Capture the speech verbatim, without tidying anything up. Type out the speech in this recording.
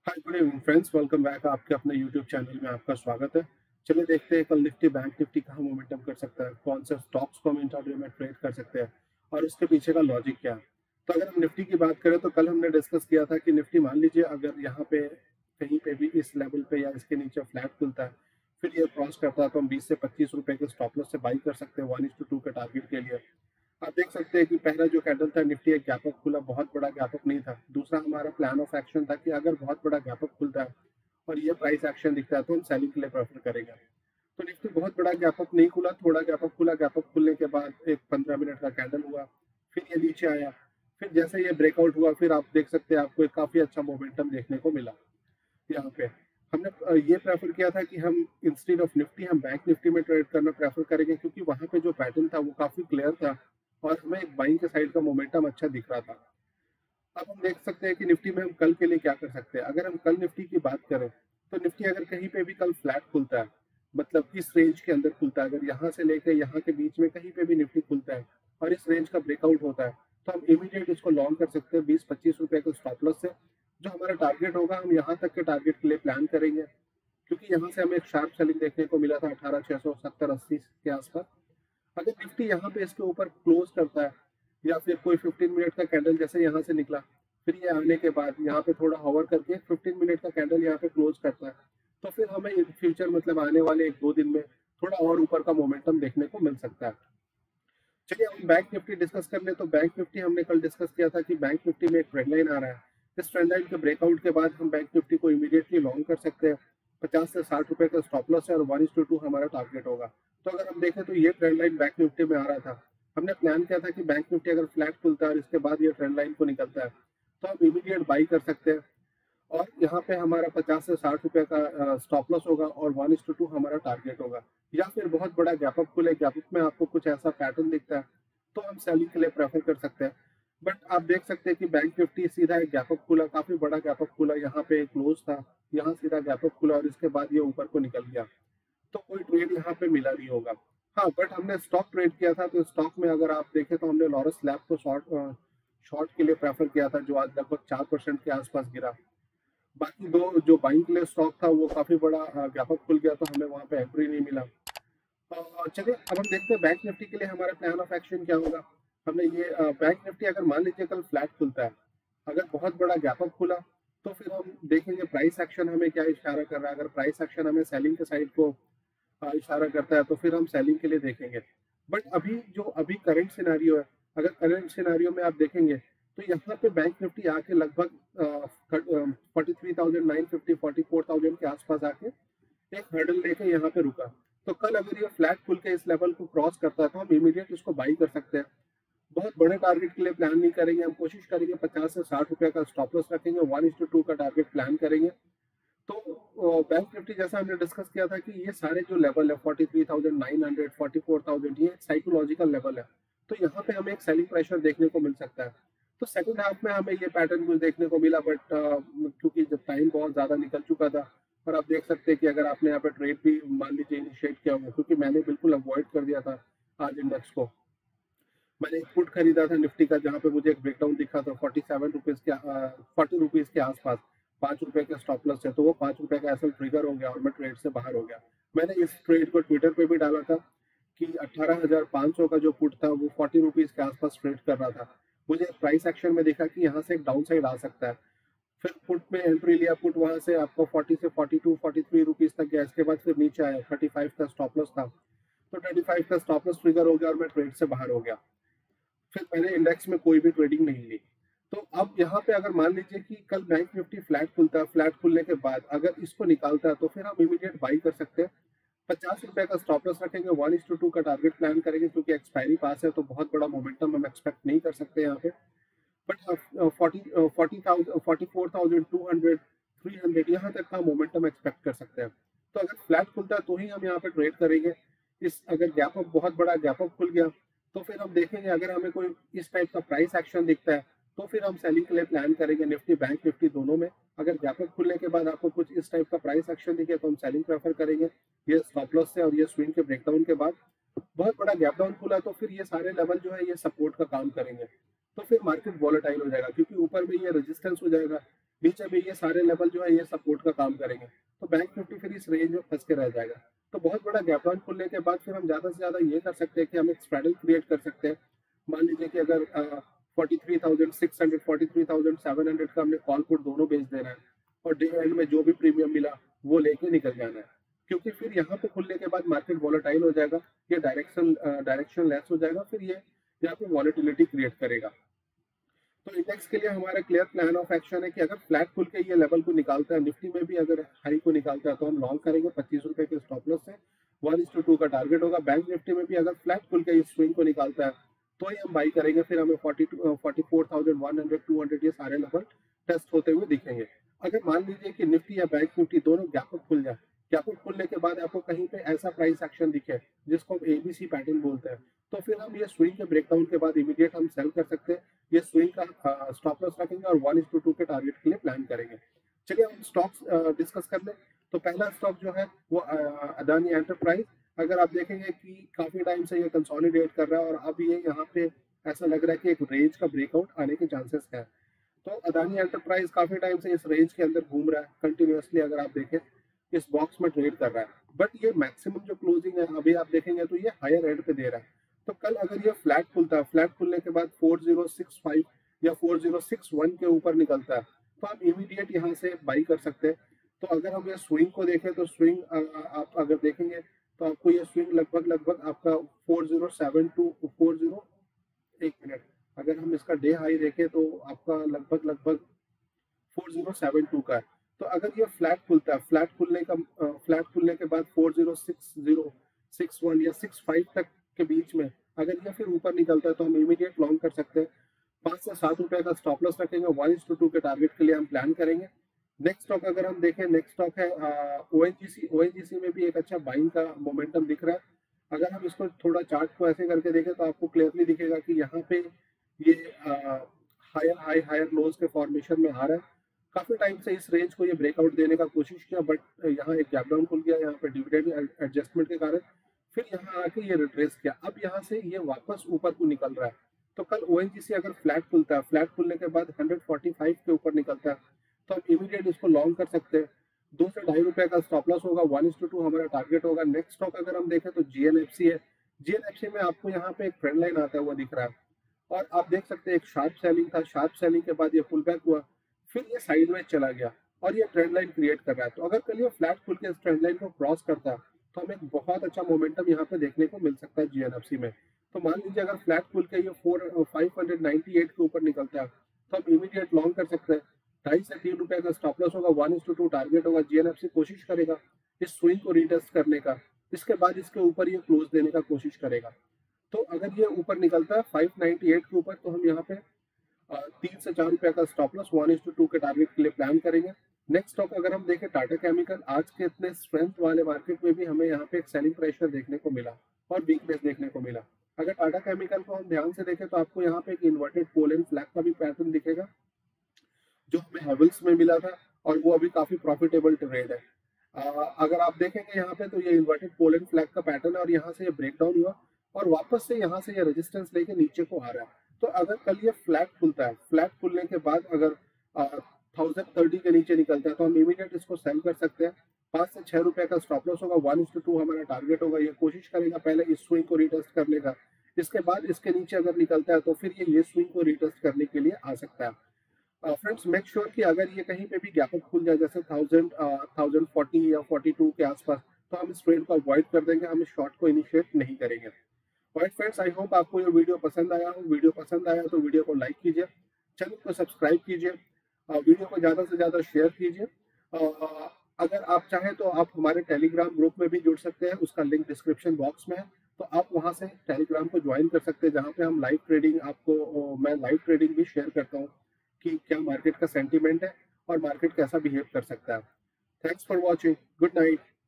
हाय good evening friends, welcome back. आपके अपने YouTube channel में आपका स्वागत है। चलिए देखते हैं कल निफ्टी बैंक निफ्टी कहाँ मोमेंटम कर सकता है, कौन से स्टॉक्स को हम इंट्राडे में ट्रेड कर सकते हैं और उसके पीछे का लॉजिक क्या है। तो अगर हम निफ्टी की बात करें तो कल हमने डिस्कस किया था कि निफ्टी मान लीजिए अगर यहाँ पे कहीं पे भी इस लेवल पे या इसके नीचे फ्लैट खुलता है, फिर ये क्रॉस करता है तो हम बीस से पच्चीस रुपए के स्टॉप लॉस से बाई कर सकते हैं वन इज टू टू के टारगेट के लिए। आप देख सकते हैं कि पहला जो कैंडल था निफ्टी एक गैप अप खुला, बहुत बड़ा गैप अप नहीं था। दूसरा हमारा प्लान ऑफ एक्शन था कि अगर बहुत बड़ा गैप अप खुलता है और ये प्राइस एक्शन दिखता है तो हम सेलिंग के लिए प्रेफर करेंगे। तो निफ्टी बहुत बड़ा गैप अप नहीं खुला, थोड़ा गैप अप खुला। गैप अप खुलने के बाद एक पंद्रह मिनट का कैंडल हुआ, फिर ये नीचे आया, फिर जैसे ये ब्रेकआउट हुआ फिर आप देख सकते हैं आपको एक काफी अच्छा मोमेंटम देखने को मिला। यहाँ पे हमने अ, ये प्रेफर किया था कि हम इंस्टेड ऑफ निफ्टी हम बैंक निफ्टी में ट्रेड करना प्रेफर करेंगे, क्योंकि वहां पे जो पैटर्न था वो काफी क्लियर था और हमें एक बाइंग के साइड का मोमेंटम अच्छा दिख रहा था। अब हम देख सकते हैं कि निफ्टी में हम कल के लिए क्या कर सकते हैं। अगर हम कल निफ्टी की बात करें तो निफ्टी अगर कहीं पे भी कल फ्लैट खुलता है, मतलब इस रेंज के अंदर खुलता है, अगर यहाँ से लेकर यहाँ के बीच में कहीं पे भी निफ्टी खुलता है और इस रेंज का ब्रेकआउट होता है, तो हम इमीडिएट इसको लॉन्ग कर सकते हैं बीस पच्चीस रुपए के स्टॉप लॉस से। जो हमारा टारगेट होगा हम यहाँ तक के टारगेट के लिए प्लान करेंगे, क्योंकि यहाँ से हमें एक शार्प सेलिंग देखने को मिला था अठारह छह सौ सत्तर अस्सी के आसपास। अगर निफ्टी यहाँ पे इसके ऊपर क्लोज करता है या फिर कोई फिफ्टीन मिनट का कैंडल जैसे यहाँ से निकला, फिर ये आने के बाद यहाँ पे थोड़ा होवर करके फिफ्टीन मिनट का कैंडल यहाँ पे क्लोज करता है, तो फिर हमें इन फ्यूचर मतलब आने वाले एक दो दिन में थोड़ा और ऊपर का मोमेंटम देखने को मिल सकता है। चलिए हम बैंक निफ्टी डिस्कस कर ले। तो बैंक निफ्टी हमने कल डिस्कस किया था कि बैंक निफ्टी में एक ट्रेंड लाइन आ रहा है। इस ट्रेंड लाइन के ब्रेकआउट के बाद हम बैंक निफ्टी को इमीडिएटली लॉन्ग कर सकते हैं। पचास से साठ रुपए का स्टॉप लॉस है और वन इज टू टू हमारा टारगेट होगा। तो अगर हम देखें तो ये ट्रेंड लाइन बैंक निफ्टी में आ रहा था। हमने प्लान किया था कि बैंक निफ्टी अगर फ्लैट खुलता है और इसके बाद ये ट्रेंड लाइन को निकलता है तो हम इमीडिएट बाई कर सकते हैं और यहाँ पे हमारा पचास से साठ रुपए का स्टॉप लॉस होगा और वन इज टू टू हमारा टारगेट होगा। या फिर बहुत बड़ा गैप अप खुले, गैप अप में आपको कुछ ऐसा पैटर्न दिखता है तो हम सेलिंग के लिए प्रेफर कर सकते हैं। बट आप देख सकते हैं कि बैंक निफ्टी सीधा एक गैप अप खुला, काफी बड़ा गैप अप खुला, यहाँ पे क्लोज था, यहाँ सीधा गैप अप खुला और इसके बाद ये ऊपर को निकल गया। तो कोई ट्रेड यहाँ पे मिला नहीं होगा। हाँ, बट हमने स्टॉक ट्रेड किया था तो स्टॉक में अगर आप देखें तो हमने लॉरस लैब को शॉर्ट शॉर्ट के लिए प्रेफर किया था, जो आज लगभग चार परसेंट के आसपास गिरा। बाकी दो जो बाइंग के लिए स्टॉक था वो काफी बड़ा गैप अप खुल गया तो हमें वहां पे एंट्री नहीं मिला। अ, चलिए अब हम देखते हैं बैंक निफ्टी के लिए हमारा प्लान ऑफ एक्शन क्या होगा। हमने ये अ, बैंक निफ्टी अगर मान लीजिए कल फ्लैट खुलता है, अगर बहुत बड़ा गैप अप खुला तो फिर हम देखेंगे प्राइस एक्शन हमें क्या इशारा कर रहा है। अगर प्राइस एक्शन हमें सेलिंग के साइड को अ, इशारा करता है तो फिर हम सेलिंग के लिए देखेंगे। बट अभी जो अभी करंट सिनेरियो है, अगर करंट सिनेरियो में आप देखेंगे तो यहाँ पे बैंक निफ्टी आके लगभग forty three thousand nine fifty forty four thousand के आसपास आके एक हर्डल लेके यहाँ पे रुका। तो कल अगर ये फ्लैट खुल के इस लेवल को क्रॉस करता है तो हम इमीडिएट इसको बाई कर सकते हैं। बहुत बड़े टारगेट के लिए प्लान नहीं करेंगे, हम कोशिश करेंगे पचास से साठ रुपए का स्टॉप लॉस रखेंगे, वन इज टू टू का टारगेट प्लान करेंगे। तो बैंक निफ्टी जैसा हमने डिस्कस किया था कि ये सारे जो लेवल है forty three thousand nine hundred forty four thousand, ये साइकोलॉजिकल लेवल है। तो यहाँ पे हमें एक सेलिंग प्रेशर देखने को मिल सकता है। तो सेकंड हाफ में हमें ये पैटर्न कुछ देखने को मिला, बट क्योंकि जब टाइम बहुत ज्यादा निकल चुका था और आप देख सकते हैं कि अगर आपने यहाँ पे ट्रेड भी मान लीजिए इनिशिएट किया होगा, क्योंकि मैंने बिल्कुल अवॉइड कर दिया था आज इंडेक्स को। मैंने एक पुट खरीदा था निफ्टी का जहाँ पे मुझे एक ब्रेकडाउन दिखा था फोर्टी सेवन रुपीज के फोर्टी रुपीज के आसपास, पांच रुपए के स्टॉप लॉस है, तो वो पांच रुपए का ऐसा ट्रिगर हो गया और मैं ट्रेड से बाहर हो गया। मैंने इस ट्रेड को ट्विटर पे भी डाला था कि अठारह हजार पाँच सौ का जो पुट था वो फोर्टी रुपीज के आसपास ट्रेड कर रहा था। मुझे प्राइस एक्शन में देखा कि यहाँ से एक डाउन साइड आ सकता है, फिर पुट में एंट्री लिया। पुट वहां से आपको फोर्टी से forty two forty three rupees तक गया, इसके बाद फिर नीचे आया, थर्टी फाइव का स्टॉप लॉस था, तो थर्टी फाइव का स्टॉप लॉस ट्रिगर हो गया और मैं ट्रेड से बाहर हो गया। फिर मैंने इंडेक्स में कोई भी ट्रेडिंग नहीं ली। तो अब यहाँ पे अगर मान लीजिए कि कल बैंक निफ्टी फ्लैट खुलता है, फ्लैट खुलने के बाद अगर इसको निकालता है तो फिर हम इमीडिएट बाई कर सकते हैं। पचास रुपए का स्टॉप लॉस रखेंगे, वन इज टू टू का टारगेट प्लान करेंगे, क्योंकि एक्सपायरी पास है तो बहुत बड़ा मोमेंटम हम एक्सपेक्ट नहीं कर सकते यहाँ पे। But forty forty thousand forty four thousand two hundred three hundred यहाँ तक का मोमेंटम एक्सपेक्ट कर सकते हैं। तो अगर फ्लैट खुलता है तो ही हम यहाँ पे ट्रेड करेंगे। इस अगर गैप अप बहुत बड़ा गैप अप खुल गया तो फिर हम देखेंगे, अगर हमें कोई इस टाइप का प्राइस एक्शन दिखता है तो फिर हम सेलिंग के लिए प्लान करेंगे निफ्टी बैंक निफ्टी दोनों में। अगर गैप अप खुलने के बाद आपको कुछ इस टाइप का प्राइस एक्शन दिखे तो हम सेलिंग प्रेफर करेंगे, ये स्टॉप लॉस से और ये स्विंग के ब्रेकडाउन के बाद। बहुत बड़ा गैप डाउन खुला तो फिर ये सारे लेवल जो है ये सपोर्ट का काम करेंगे, तो फिर मार्केट वॉलेटाइल हो जाएगा, क्योंकि ऊपर में ये रेजिस्टेंस हो जाएगा, बीच में ये सारे लेवल जो है ये सपोर्ट का काम करेंगे, तो बैंक निफ्टी फिर इस रेंज में फंस के रह जाएगा। तो बहुत बड़ा गैप डाउन खुलने के बाद फिर हम ज्यादा से ज्यादा ये कर सकते हैं कि हम एक स्ट्रैडल क्रिएट कर सकते हैं। मान लीजिए कि अगर forty three thousand six hundred forty three thousand seven hundred का हमने कॉल पुट दोनों बेच देना है, और डे एंड में जो भी प्रीमियम मिला वो लेके निकल जाना है, क्योंकि फिर यहाँ पे खुलने के बाद मार्केट वॉलेटाइल हो जाएगा, ये डायरेक्शन डायरेक्शन लेस हो जाएगा, फिर ये यहाँ पे वॉलेटिलिटी क्रिएट करेगा। तो इंडेक्स के लिए हमारा क्लियर प्लान ऑफ एक्शन है कि अगर फ्लैट खुल के ये लेवल को निकालता है, निफ्टी में भी अगर हाई को निकालता है तो हम लॉन्ग करेंगे पच्चीस रुपए के स्टॉप लॉस से, वन इस टू टू का टारगेट होगा। बैंक निफ्टी में भी अगर फ्लैट खुल के इस स्विंग को निकालता है तो ही हम बाई करेंगे, फिर हमें forty two forty four thousand one hundred two hundred ये सारे लेवल टेस्ट होते हुए दिखेंगे। अगर मान लीजिए कि निफ्टी या बैंक निफ्टी दोनों गैप अप खुल जाए, गैप अप खुलने के बाद आपको कहीं पे ऐसा प्राइस एक्शन दिखे जिसको हम एबीसी पैटर्न बोलते हैं, तो फिर हम ये स्विंग के ब्रेकडाउन के बाद इमीडिएट हम सेल कर सकते हैं, ये स्विंग का स्टॉप लॉस रखेंगे और वन इज टू टू के टारगेट के लिए प्लान करेंगे। चलिए हम स्टॉक्स डिस्कस कर लें। तो पहला स्टॉक जो है वो अदानी एंटरप्राइज। अगर आप देखेंगे कि काफी टाइम से ये कंसोलिडेट कर रहा है और अब ये यहाँ पे ऐसा लग रहा है कि एक रेंज का ब्रेकआउट आने के चांसेस है। तो अदानी एंटरप्राइज काफी टाइम से इस रेंज के अंदर घूम रहा है कंटिन्यूअसली, अगर आप देखें इस बॉक्स में ट्रेड कर रहा है, बट ये मैक्सिमम जो क्लोजिंग है अभी आप देखेंगे तो ये हायर एंड पे दे रहा है। तो कल अगर ये फ्लैट खुलता है, फ्लैट खुलने के बाद फोर जीरो सिक्स फाइव या फोर जीरो सिक्स वन के ऊपर निकलता है तो आप इमीडिएट यहाँ से बाई कर सकते हैं। तो अगर हम ये स्विंग को देखें तो स्विंग आप अगर देखेंगे तो आपको ये स्विंग लगभग लगभग आपका four zero seven two four zero एक मिनट अगर हम इसका डे हाई देखें तो आपका लगभग लगभग फोर जीरो सेवन टू का है। तो अगर ये फ्लैट खुलता है, फ्लैट खुलने का फ्लैट खुलने के बाद four zero six zero six one या सिक्स फाइव तक के बीच में अगर ये फिर ऊपर निकलता है तो हम इमीडिएट लॉन्ग कर सकते हैं। पाँच से सात रुपए का स्टॉप लॉस रखेंगे, वन इज टू टू के टारगेट के लिए हम प्लान करेंगे। नेक्स्ट स्टॉक अगर हम देखें, नेक्स्ट स्टॉक है ओएनजीसी। ओएनजीसी में भी एक अच्छा बाइंग का मोमेंटम दिख रहा है। अगर हम इसको थोड़ा चार्ट को ऐसे करके देखें तो आपको क्लियरली दिखेगा कि यहाँ पे ये हायर हाई हायर लोज के फॉर्मेशन में आ रहा है। काफी टाइम से इस रेंज को ये ब्रेकआउट देने का कोशिश किया, बट यहाँ एक गैप डाउन खुल गया यहाँ पे डिविडेंड एडजस्टमेंट के कारण, फिर यहाँ आके ये रिट्रेस किया, अब यहाँ से ये वापस ऊपर को निकल रहा है। तो कल ओएनजीसी अगर फ्लैट खुलता है, फ्लैट खुलने के बाद वन फोर्टी फाइव के ऊपर निकलता है तो हम इमीडिएट इसको लॉन्ग कर सकते हैं। दो से ढाई रुपए का स्टॉप लॉस होगा, वन इज टू टू हमारा टारगेट होगा। नेक्स्ट स्टॉक अगर हम देखें तो जीएनएफसी है। जीएनएफसी में आपको यहाँ पे एक ट्रेंड लाइन आता हुआ दिख रहा है और आप देख सकते हैं एक शार्प सेलिंग था, शार्प सेलिंग के बाद ये पुल बैक हुआ, फिर ये साइड में चला गया और ये ट्रेंड लाइन क्रिएट कर रहा है। तो अगर कल ये फ्लैट खुल के इस ट्रेंड लाइन को क्रॉस करता है तो हमें बहुत अच्छा मोमेंटम यहाँ पे देखने को मिल सकता है जीएनएफसी में। तो मान लीजिए अगर फ्लैट खुल के ये four five hundred ninety eight के ऊपर निकलता है तो हम इमीडिएट लॉन्ग कर सकते हैं। ढाई से तीन रुपए का स्टॉप लॉस होगा, one is to two target होगा। जीएनएफसी कोशिश करेगा इस स्विंग को रीटेस्ट करने का, इसके बाद इसके ऊपर ये क्लोज देने का कोशिश करेगा। तो अगर ये ऊपर निकलता है फाइव नाइनटी एट के ऊपर तो हम यहाँ पे तीन से चार रुपए का stop loss one is to two के टारगेट के लिए प्लान करेंगे। नेक्स्ट स्टॉक अगर हम देखें टाटा केमिकल, आज के इतने स्ट्रेंथ वाले मार्केट में भी हमें यहाँ पे एक सेलिंग प्रेशर देखने को मिला और वीकनेस देखने को मिला। अगर टाटा केमिकल को हम ध्यान से देखें तो आपको यहाँ पे एक इन्वर्टेड पोल एंड फ्लैग का भी पैटर्न दिखेगा जो हमें हेवल्स में मिला था और वो अभी काफी प्रॉफिटेबल ट्रेड है। आ, अगर आप देखेंगे यहाँ पे तो ये इन्वर्टेड पोल एंड फ्लैग का पैटर्न है और यहाँ से ये ब्रेकडाउन हुआ और वापस से यहाँ से ये रेजिस्टेंस लेके नीचे को आ रहा है। तो अगर कल ये फ्लैट खुलता है, फ्लैट खुलने के बाद अगर थाउजेंड थर्टी के नीचे निकलता है तो हम इमीडिएट इसको सेल कर सकते हैं। पाँच से छह रुपए का स्टॉप लॉस होगा, वन इज टू टू हमारा टारगेट होगा। ये कोशिश करेगा पहले इस स्विंग को रिटेस्ट करने का, इसके बाद इसके नीचे अगर निकलता है तो फिर ये ये स्विंग को रिटेस्ट करने के लिए आ सकता है। फ्रेंड्स मेक श्योर कि अगर ये कहीं पे भी गैप अप खुल जाए जैसे थाउजेंड थाउजेंड फोर्टी या फोर्टी टू के आसपास तो हम इस ट्रेड को अवॉइड कर देंगे, हम इस शॉर्ट को इनिशिएट नहीं करेंगे। राइट फ्रेंड्स, आई होप आपको ये वीडियो पसंद आया हो। वीडियो पसंद आया तो वीडियो को लाइक कीजिए, चैनल को सब्सक्राइब कीजिए, वीडियो को ज़्यादा से ज़्यादा शेयर कीजिए। अगर आप चाहें तो आप हमारे टेलीग्राम ग्रुप में भी जुड़ सकते हैं, उसका लिंक डिस्क्रिप्शन बॉक्स में है, तो आप वहां से टेलीग्राम को ज्वाइन कर सकते हैं जहां पे हम लाइव ट्रेडिंग आपको मैं लाइव ट्रेडिंग भी शेयर करता हूं कि क्या मार्केट का सेंटीमेंट है और मार्केट कैसा बिहेव कर सकता है। Thanks for watching, good night.